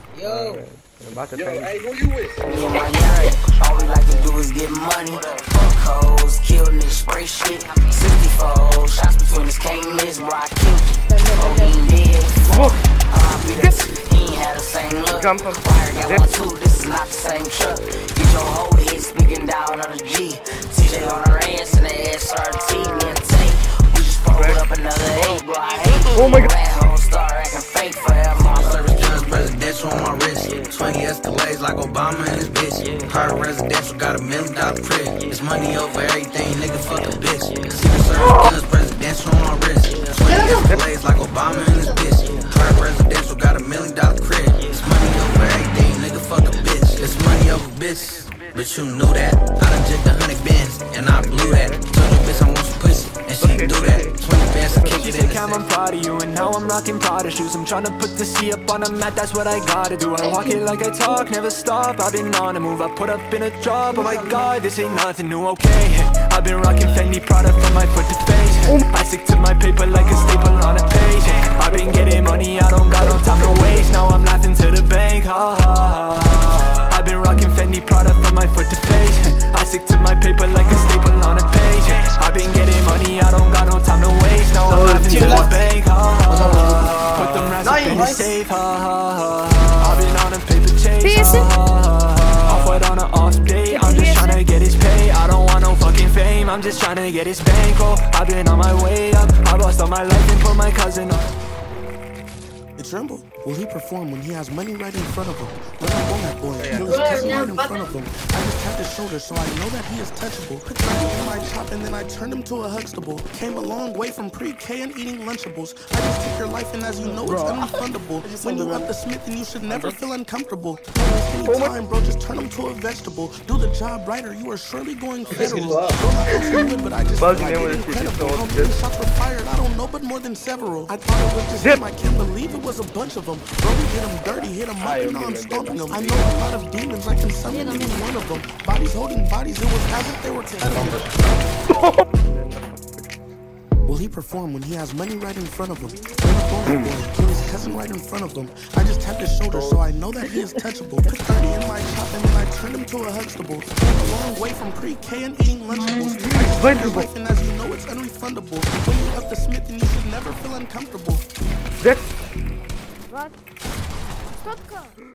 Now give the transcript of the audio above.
Yo. I'm about to Yo, pay. hey, who you with? All we like to do is get money. Fuck hoes, kill niggas, spray shit. 64 shots between his K-Miss, bro, I killed you. Oh, he ain't dead. He ain't had the same look. Jump up. Fire got one too, this is not the same truck. Get your whole head speaking down on the G. TJ on the ranch and the SRT, me and Tate. We just pulled up another 8, bro, I hate you. Oh my God. That whole star acting fake forever. Service guns, presidential on my wrist. 20 Escalades like Obama and his bitch. Her residential got $1 million crib. It's money over everything, nigga, fuck a bitch. Secret Service guns, presidential on my wrist. 20 Escalades like Obama and his bitch. Her residential got $1 million crib. It's money over everything, nigga, fuck a bitch. It's money over bitch, but you knew that. I done jigged 100 bands, and I blew that. Told your bitch I want some pussy, and she do that. 20 bands, I kick it in the I'm proud of you, and now I'm rocking Prada shoes. I'm tryna put the C up on the mat, that's what I gotta do. I walk it like I talk, never stop. I've been on the move, I put up in a drop. Oh my god, this ain't nothing new, okay. I've been rocking Fendi Prada from my foot to face. I stick to my paper like a staple on a page. I've been getting money, I don't got no time to waste. Now I'm laughing to the bank, ha ha ha. I've been rocking Fendi Prada from my foot to face. I stick to my paper like a staple on a page. I've been getting money, I don't got no time to waste. Now I'm laughing to the bank, ha ha ha. Put them rats up in the safe, ha ha ha. I've been on a paper chase, ha ha ha. Off white on an off day, I'm just tryna get his pay. I don't want no fucking fame, I'm just tryna get his bankroll. I've been on my way up, I lost all my life and put my cousin on. Tremble. Will he perform when he has money right in front of him? Let him go, that boy. Kill his cousin right in front of him. I just tapped his shoulder, so I know that he is touchable. Put money in my chop and then I turned him to a Huxtable. Came a long way from pre-K and eating Lunchables. I just take your life and as you know it's unrefundable. When you up the Smith and you should never feel uncomfortable. Anytime, bro, just turn him to a vegetable. Do the job right or you are surely going federal. But I just feel like it's incredible. How many shots were fired? I don't know, but more than several. I thought it was just him. I can't believe it was a bunch of them. Bro, we hit him dirty, hit him up, and now I'm stomping them. I know a lot of demons, I can summon any one of them. Bodies holding bodies, it was as if they were edible. Will he perform when he has money right in front of him? Kill his cousin right in front of him. I just tapped his shoulder, so I know that he is touchable. Put 30 in my chop, and then I turned him to a Huxtable. Came a long way from pre-K and eating Lunchables. I just life, and as you know, it's unrefundable. When you up the Smith, and you should never feel uncomfortable. Yes. What? Stop.